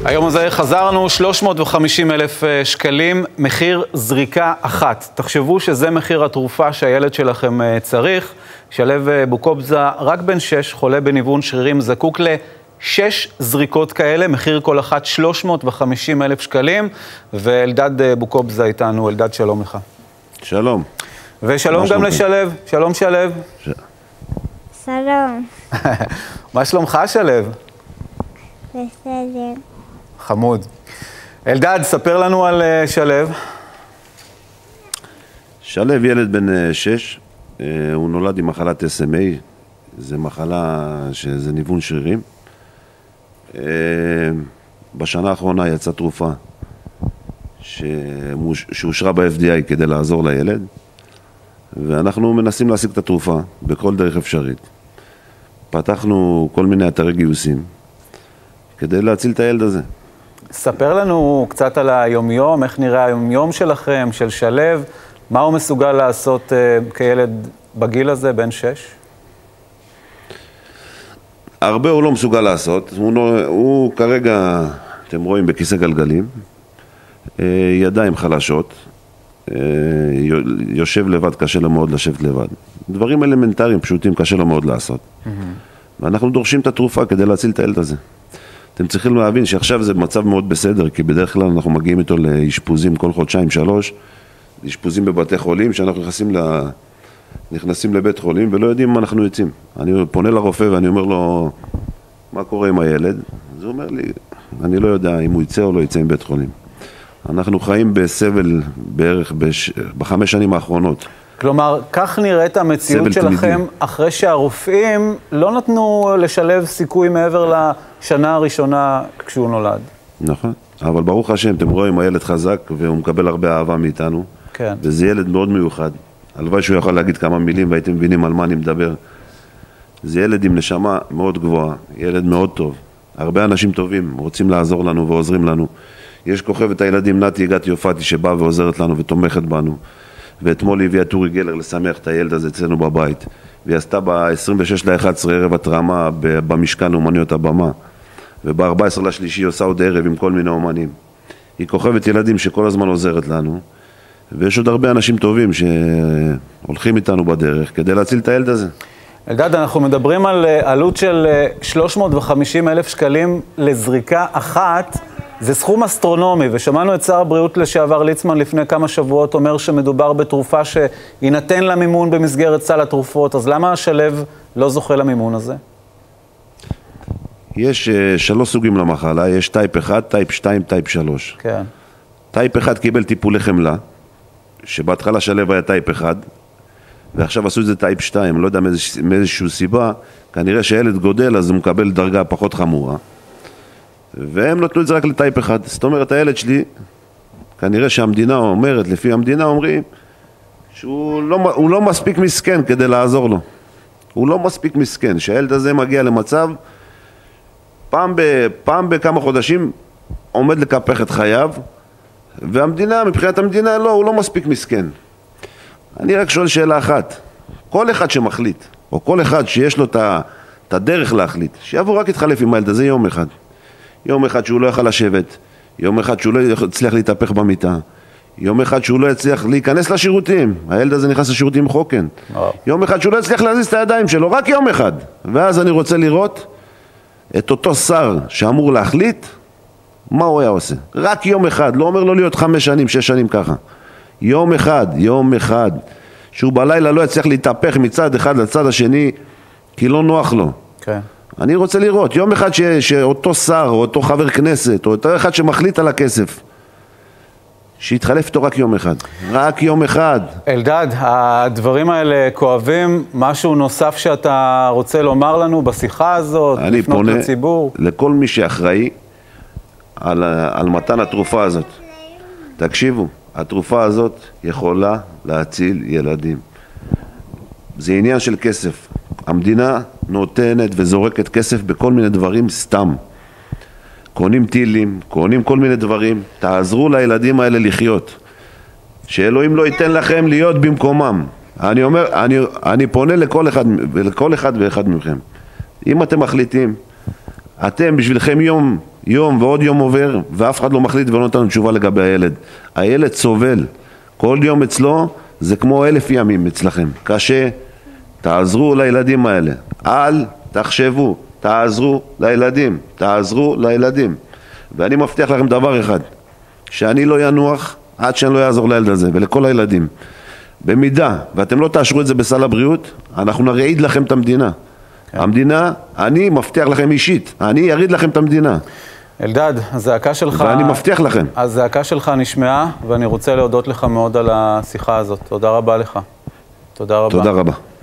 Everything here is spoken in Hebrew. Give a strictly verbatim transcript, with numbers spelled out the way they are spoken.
היום הזה חזרנו שלוש מאות וחמישים אלף שקלים, מחיר זריקה אחת. תחשבו שזה מחיר התרופה שהילד שלכם צריך. שלב בוקובזה, רק בן שש, חולה בניוון שרירים, זקוק לשש זריקות כאלה, מחיר כל אחת שלוש מאות וחמישים אלף שקלים, ואלדד בוקובזה איתנו. אלדד, שלום לך. שלום. ושלום גם לשלב. שלום שלב. ש... שלום. מה שלומך שלב? בסדר. חמוד. אלדד, ספר לנו על שלב. שלב ילד בן שש, הוא נולד עם מחלת אס אם איי, זה מחלה שזה ניוון שרירים. בשנה האחרונה יצאה תרופה שאושרה ב-אף די איי כדי לעזור לילד, ואנחנו מנסים להשיג את התרופה בכל דרך אפשרית. פתחנו כל מיני אתרי גיוסים כדי להציל את הילד הזה. ספר לנו קצת על היומיום, איך נראה היומיום שלכם, של שלב, מה הוא מסוגל לעשות uh, כילד בגיל הזה, בן שש? הרבה הוא לא מסוגל לעשות, הוא, הוא כרגע, אתם רואים, בכיסא גלגלים, ידיים חלשות, יושב לבד, קשה לו מאוד לשבת לבד. דברים אלמנטריים, פשוטים, קשה לו מאוד לעשות. Mm-hmm. ואנחנו דורשים את התרופה כדי להציל את הילד הזה. אתם צריכים להבין שעכשיו זה מצב מאוד בסדר, כי בדרך כלל אנחנו מגיעים איתו לאשפוזים כל חודשיים, שלוש, אשפוזים בבתי חולים, שאנחנו נכנסים, ל... נכנסים לבית חולים ולא יודעים מה אנחנו יוצאים. אני פונה לרופא ואני אומר לו, מה קורה עם הילד? אז הוא אומר לי, אני לא יודע אם הוא יצא או לא יצא עם בית חולים. אנחנו חיים בסבל בערך בש... בחמש שנים האחרונות. כלומר, כך נראית המציאות שלכם תמידים. אחרי שהרופאים לא נתנו לשלב סיכוי מעבר לשנה הראשונה כשהוא נולד. נכון, אבל ברוך השם, אתם רואים, הילד חזק והוא מקבל הרבה אהבה מאיתנו. כן. וזה ילד מאוד מיוחד. הלוואי שהוא יכול להגיד כמה מילים והייתם מבינים על מה אני מדבר. זה ילד עם נשמה מאוד גבוהה, ילד מאוד טוב. הרבה אנשים טובים רוצים לעזור לנו ועוזרים לנו. יש כוכבת הילדים נתי הגעתי הופעתי שבאה ועוזרת לנו ותומכת בנו. ואתמול הביאה טורי גלר לשמח את הילד הזה אצלנו בבית. והיא עשתה ב-עשרים ושש לאחד עשרה ערב התרמה במשכן אומניות הבמה. וב-ארבעה עשר לשלישי עושה עוד ערב עם כל מיני אומנים. היא כוכבת ילדים שכל הזמן עוזרת לנו. ויש עוד הרבה אנשים טובים שהולכים איתנו בדרך כדי להציל את הילד הזה. אלדד, אנחנו מדברים על עלות של שלוש מאות וחמישים אלף שקלים לזריקה אחת. זה סכום אסטרונומי, ושמענו את שר הבריאות לשעבר ליצמן לפני כמה שבועות אומר שמדובר בתרופה שיינתן לה מימון במסגרת סל התרופות. אז למה השלב לא זוכה למימון הזה? יש שלוש סוגים למחלה, יש טייפ אחד, טייפ שתיים, טייפ שלוש. כן. טייפ אחד קיבל טיפולי חמלה, שבהתחלה שלב היה טייפ אחד, ועכשיו עשו את זה טייפ שתיים, לא יודע מאיזושהי סיבה, כנראה שהילד גודל אז הוא מקבל דרגה פחות חמורה, והם נתנו את זה רק לטייפ אחד. זאת אומרת, הילד שלי, כנראה שהמדינה אומרת, לפי המדינה אומרים, שהוא לא, הוא לא מספיק מסכן כדי לעזור לו. הוא לא מספיק מסכן, שהילד הזה מגיע למצב, פעם, ב, פעם בכמה חודשים עומד לקפח את חייו, והמדינה, מבחינת המדינה, לא, הוא לא מספיק מסכן. אני רק שואל שאלה אחת, כל אחד שמחליט, או כל אחד שיש לו את הדרך להחליט, שיבוא רק יתחלף עם הילד הזה יום אחד. יום אחד שהוא לא יוכל לשבת, יום אחד שהוא לא יצליח להתהפך במיטה, יום אחד שהוא לא יצליח להיכנס לשירותים, הילד הזה נכנס לשירותים עם חוקן, יום אחד שהוא לא יצליח להזיז את הידיים שלו, רק יום אחד. ואז אני רוצה לראות את אותו שר שאמור להחליט, מה הוא היה עושה? רק יום אחד, לא אומר לו להיות חמש שנים, שש שנים ככה. יום אחד, יום אחד, שהוא בלילה לא יצליח להתהפך מצד אחד לצד השני, כי לא נוח לו. כן. אני רוצה לראות, יום אחד ש, שאותו שר, או אותו חבר כנסת, או אותו אחד שמחליט על הכסף, שיתחלף איתו רק יום אחד. רק יום אחד. אלדד, הדברים האלה כואבים, משהו נוסף שאתה רוצה לומר לנו בשיחה הזאת, לפנות לציבור? אני פונה לכל מי שאחראי על, על מתן התרופה הזאת. תקשיבו, התרופה הזאת יכולה להציל ילדים. זה עניין של כסף. המדינה נותנת וזורקת כסף בכל מיני דברים סתם. קונים טילים, קונים כל מיני דברים. תעזרו לילדים האלה לחיות. שאלוהים לא ייתן לכם להיות במקומם. אני אומר, אני, אני פונה לכל אחד, לכל אחד ואחד מכם. אם אתם מחליטים, אתם בשבילכם יום, יום ועוד יום עובר, ואף אחד לא מחליט ולא נותן תשובה לגבי הילד. הילד סובל. כל יום אצלו זה כמו אלף ימים אצלכם. קשה, תעזרו לילדים האלה. אל תחשבו, תעזרו לילדים, תעזרו לילדים. ואני מבטיח לכם דבר אחד, שאני לא ינוח עד שאני לא יעזור לילד הזה ולכל הילדים. במידה ואתם לא תאשרו את זה בסל הבריאות, אנחנו נרעיד לכם את המדינה. כן. המדינה, אני מבטיח לכם אישית, אני יריד לכם את המדינה. אלדד, הזעקה שלך... ואני מבטיח לכם. הזעקה שלך נשמעה, ואני רוצה להודות לך מאוד על השיחה הזאת. תודה רבה לך. תודה רבה. תודה רבה.